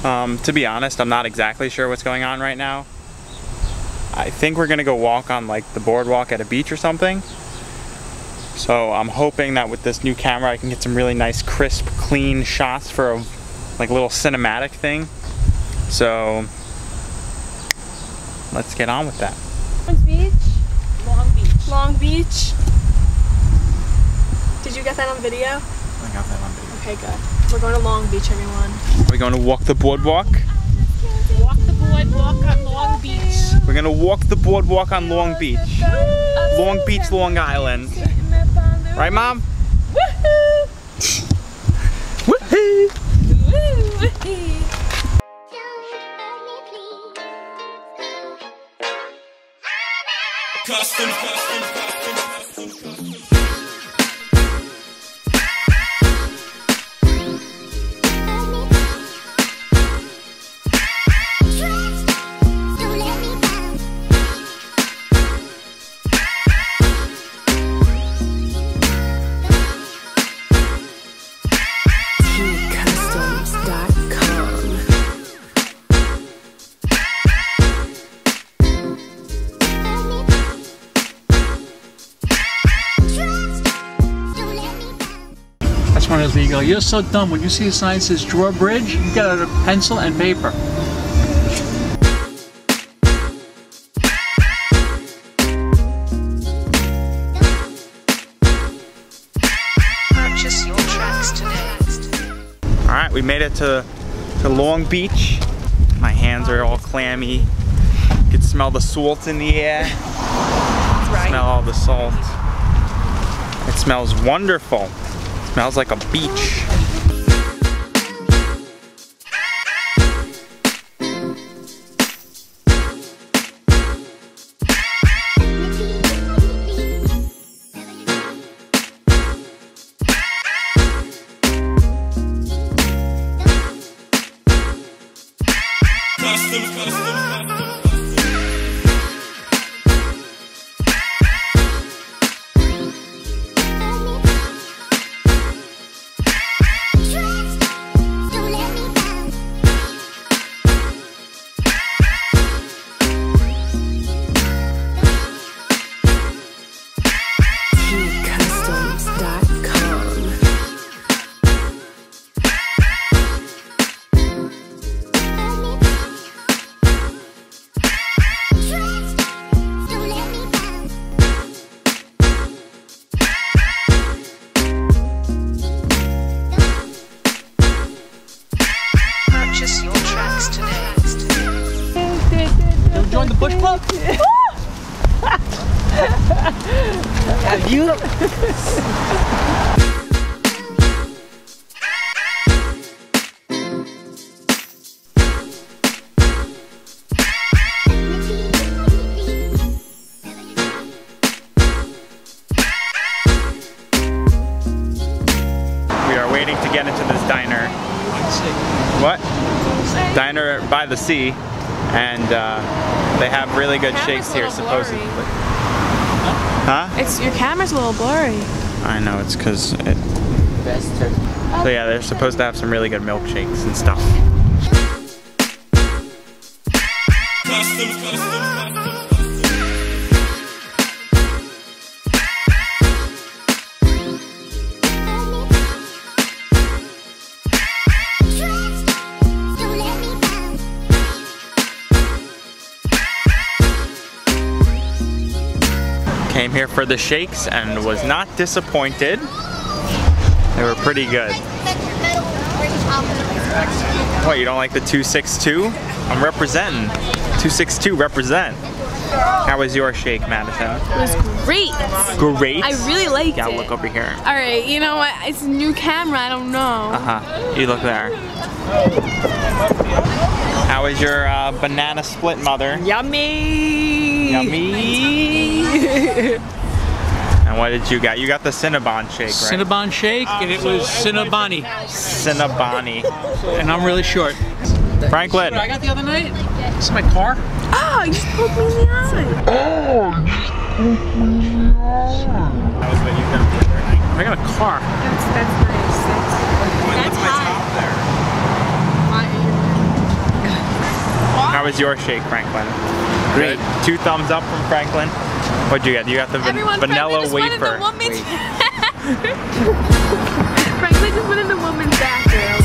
To be honest, I'm not exactly sure what's going on right now. I think we're gonna go walk on like the boardwalk at a beach or something. So I'm hoping that with this new camera I can get some really nice, crisp, clean shots for a like little cinematic thing. So let's get on with that. Beach? Long Beach. Long Beach. Did you get that on video? I got that on video. Okay, good. We're going to Long Beach, everyone. We're going to walk the boardwalk. Walk the boardwalk on Long Beach. We're gonna walk the boardwalk on Long Beach. Long Beach, Long Island. Right, Mom? Woohoo! Woohoo! Woo-hoo! Custom. That's one is legal. You're so dumb. When you see a sign that says drawbridge, you get out a pencil and paper. Purchase your tracks today. Alright, we made it to Long Beach. My hands are all clammy. You can smell the salt in the air. That's right. Smell all the salt. It smells wonderful. It smells like a beach. Purchase your tracks today. You join the Bush Club? Have you? We are waiting to get into this diner. What? Diner by the sea, and they have really good shakes here supposedly. Huh? It's your camera's a little blurry. I know, it's because it... So yeah, they're supposed to have some really good milkshakes and stuff. Came here for the shakes and was not disappointed. They were pretty good. What, you don't like the 262? I'm representing. 262 represent. How was your shake, Madison? It was great. Great. I really liked Yeah, it. look over here. All right, you know what? It's a new camera. I don't know. You look there. How was your banana split, Mother? Yummy! Yummy! And what did you get? You got the Cinnabon shake, right? Cinnabon shake, and it was Cinnabani. Cinnaboni. And I'm really short. Franklin. What I got the other night? This is my car. Oh, you just poked me in the eye. That was what you got the other night. I got a car. That's nice. That's high. was your shake, Franklin? Great. Good. 2 thumbs up from Franklin. What'd you get? You got the Everyone, vanilla Franklin just wafer. went in the woman's Franklin just went in the woman's bathroom.